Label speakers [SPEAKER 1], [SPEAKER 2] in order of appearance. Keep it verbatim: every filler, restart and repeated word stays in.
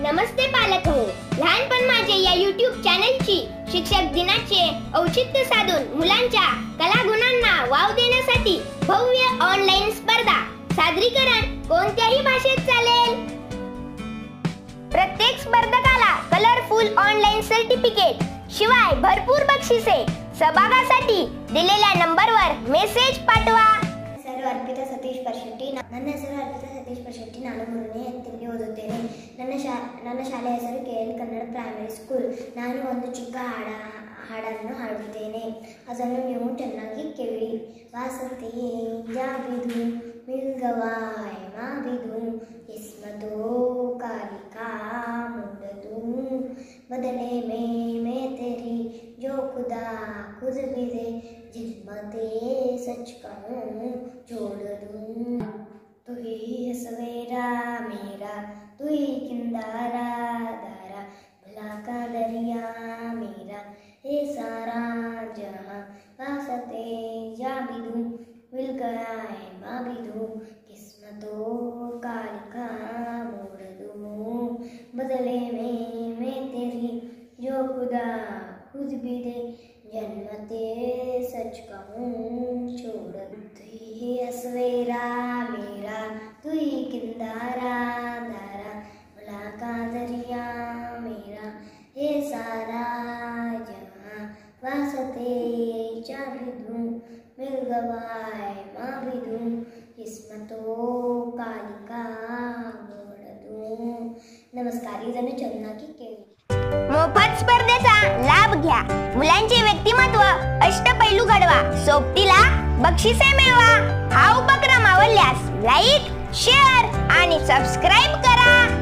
[SPEAKER 1] नमस्ते पालक हो. लहानपण माझे या यूट्यूब चॅनलची शिक्षक दिनाचे औचित्य साधून मुलांच्या कलागुणांना वाव देण्यासाठी भव्य ऑनलाईन स्पर्धा. सादरीकरण कोणत्याही भाषेत चालेल. प्रत्येक स्पर्धकाला कलरफुल ऑनलाईन सर्टिफिकेट शिवाय भरपूर बक्षिसे. सहभागासाठी दिलेल्या नंबरवर मेसेज पाठवा.
[SPEAKER 2] ಹೆಸರು ಅರ್ಪಿತಾ ಸತೀಶ್ ಪರ್ಶೆಟ್ಟಿ. ನನ್ನ ಹೆಸರು ಅರ್ಪಿತಾ ಸತೀಶ್ ಪರ್ಶೆಟ್ಟಿ. ನಾನು ಮೂರನೇ ತರಗತಿ ಓದುತ್ತೇನೆ. ನನ್ನ ಶಾ ನನ್ನ ಶಾಲೆಯ ಹೆಸರು K L Kannada primary school. ನಾನು ಒಂದು ಚಿಕ್ಕ ಹಾಡ ಹಾಡನ್ನು ಹಾಡುತ್ತೇನೆ. ಅದನ್ನು ನೀವು ಚೆನ್ನಾಗಿ ಕೇಳಿ. ವಾಸಂತಿ ಜಾಬಿದು ಮಿಲ್ಗವಾಯ್ ಮಾಬಿದು ಇಸ್ಮತೋ ಕಾಲಿಕಾ ಮುಡದು बदले में मैं तेरी जो खुदा खुद भी दे जिस्मते सच कहूँ जोड़ दूँ. तू ही है सवेरा मेरा, तू ही किंदारा दारा, भला का दरिया मेरा ये सारा जहाँ. वास्ते जा भी दूँ मिल गया है माँ भी दूँ किस्मतों का लिखा मोड़ दूँ. बदले में मैं तेरी जो खुदा खुद भी दे जन्नते सच कहूँ छोड़. तू ही सवेरा मेरा, तू ही किंदारा दारा, भला का दरिया मेरा ये सारा जहाँ. वास्ते जा भी दूँ मिल गवाए माँ भी दूँ किस्मतों का लिखा मोड़ दूँ. नमस्कार. जण चंदनाकी केळी.
[SPEAKER 1] मोफत स्पर्धेचा लाभ घ्या. मुलांचे व्यक्तिमत्व अष्टपैलू घडवा. सोबतीला बक्षिसे मिळवा. हा उपक्रम आवडल्यास लाईक, शेअर आणि सबस्क्राइब करा.